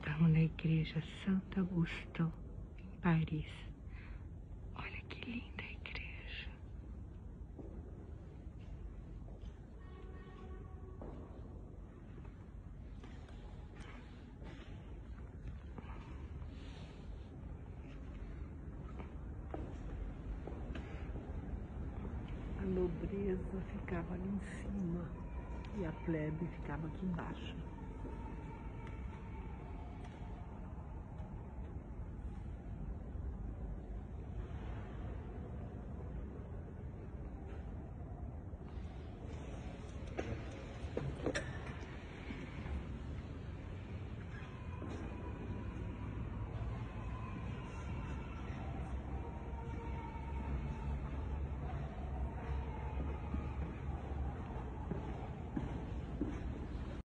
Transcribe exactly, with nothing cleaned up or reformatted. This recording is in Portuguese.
Estamos na igreja Santo Agostinho, em Paris. Olha que linda a igreja. A nobreza ficava ali em cima e a plebe ficava aqui embaixo.